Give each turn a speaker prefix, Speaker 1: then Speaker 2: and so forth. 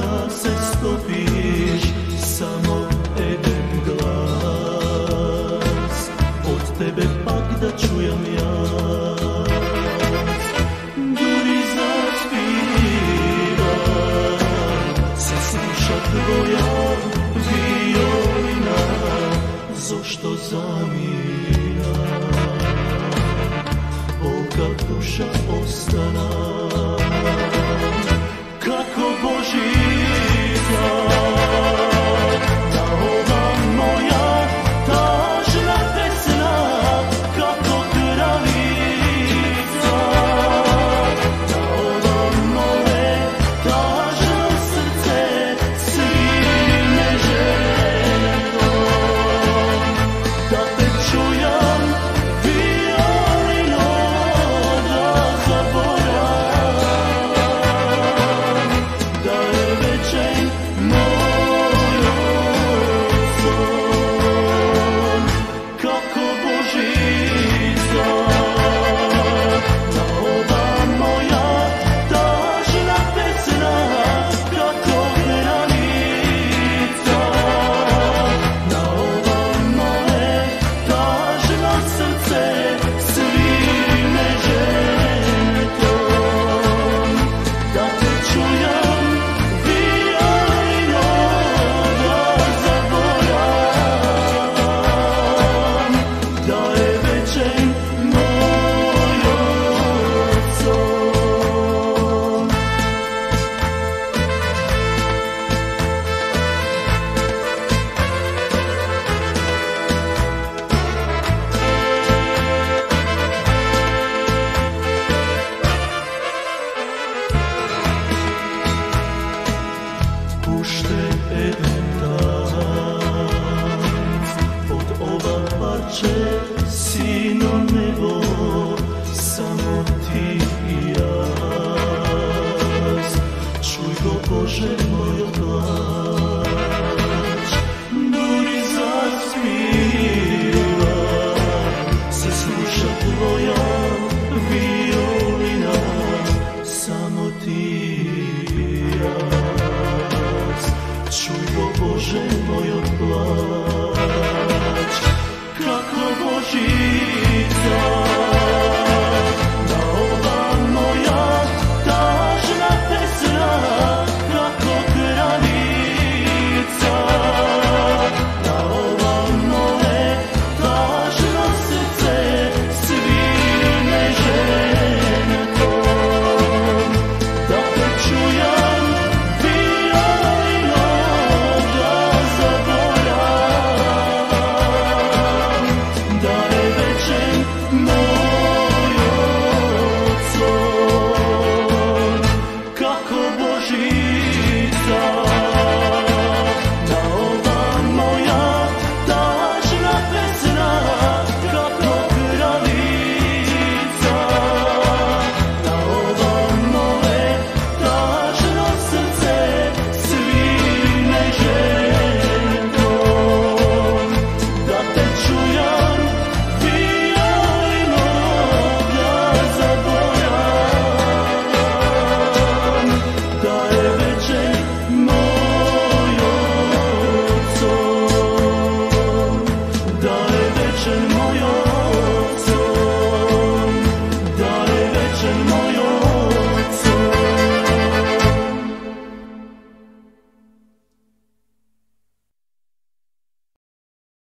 Speaker 1: da se stopiš, samo jedan glas od tebe pak da čujem jaz. Duri zaspira, se sluša tvoja violina, zašto zamira, Boga duša ostana. Kako Božica, da ova moja tažna pesna, kako kraljica, da ova moje tažno srce svime žene to, da te čujem violino, da zaboravim, da je večer moj son. Kako Božica, da ova moja tažna pesna, kako kraljica, da ova moje tažno srce svime žene to, da te čujem violino, da zaboravim, da je večer moj son. Pušte jedan tanc od ova parče, sino nebo, samo ti i jaz. Čuj go Bože moj glas.